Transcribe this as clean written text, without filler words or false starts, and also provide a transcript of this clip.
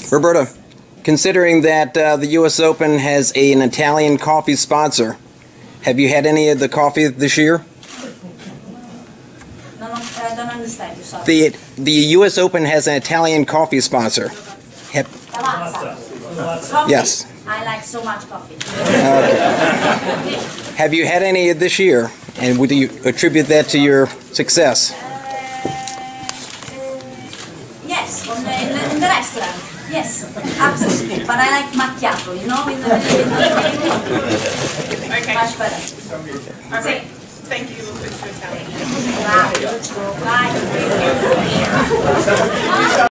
Roberta, considering that the U.S. Open has an Italian coffee sponsor, have you had any of the coffee this year? No, I don't understand you, sorry. The U.S. Open has an Italian coffee sponsor. Lavazza. Coffee? Yes. I like so much coffee. Have you had any this year? And would you attribute that to your success? Yes, in the restaurant. Yes, absolutely. But I like macchiato, you know, Okay. much better. Okay. Thank you for your time. Bye. Bye.